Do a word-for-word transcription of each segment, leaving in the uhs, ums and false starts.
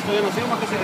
Todavía no sé, más que se...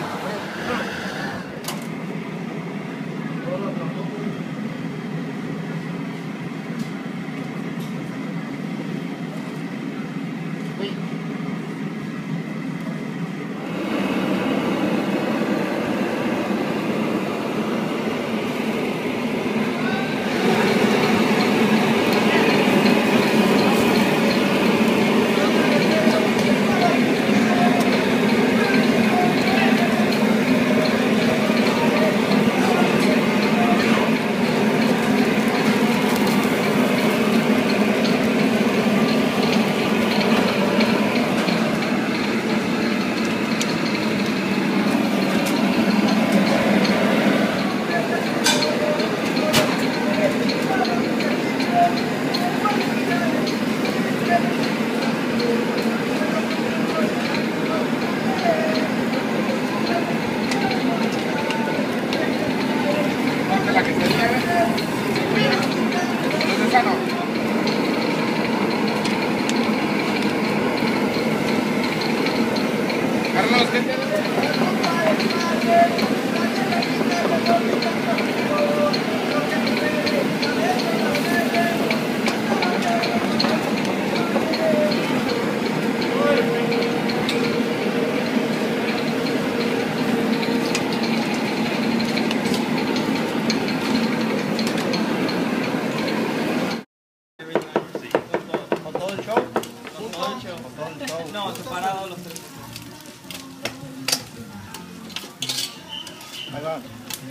Carlos, ¿qué te... No, separados los tres. Ahí va.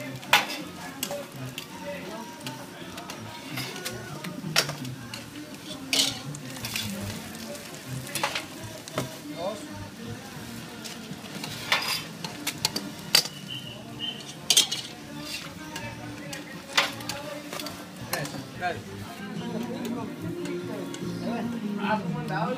Dos. Tres. Dale. Ah, ¿cómo andaba?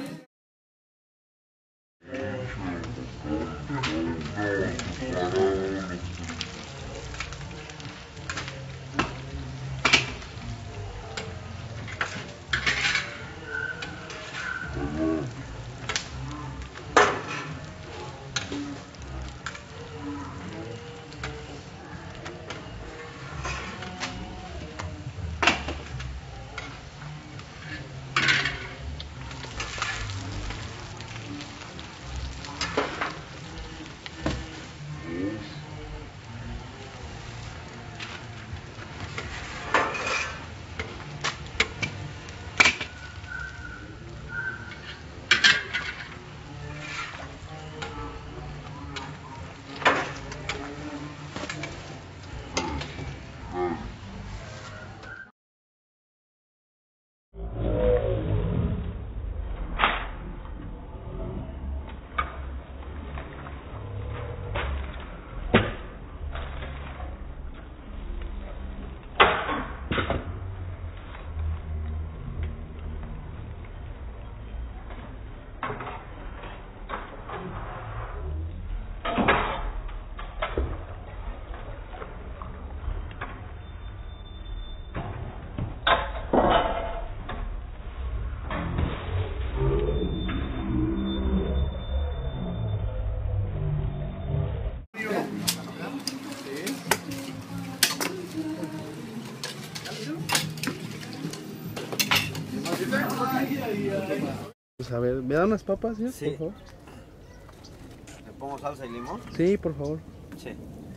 Pues a ver, ¿me dan unas papas, ¿sí? Sí. Por favor. ¿Le pongo salsa y limón? Sí, por favor. Sí.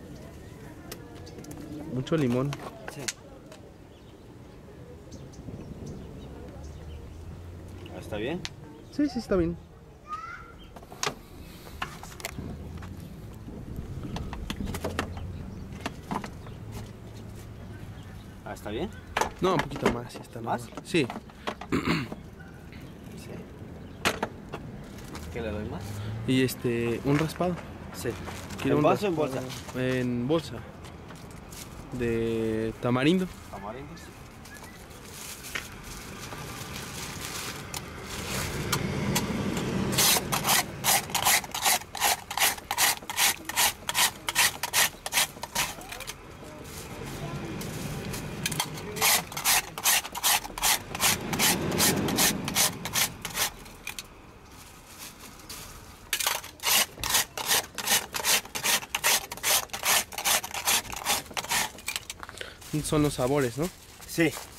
Mucho limón. Sí. ¿Está bien? Sí, sí, está bien. Ah, ¿está bien? No, un poquito más, sí está ¿Más? normal. Sí. Sí. ¿Qué le doy más? Y este, un raspado. Sí. Quiero ¿En un vaso o en bolsa? raspado En bolsa. De tamarindo. Tamarindo, sí. Son los sabores, ¿no? Sí,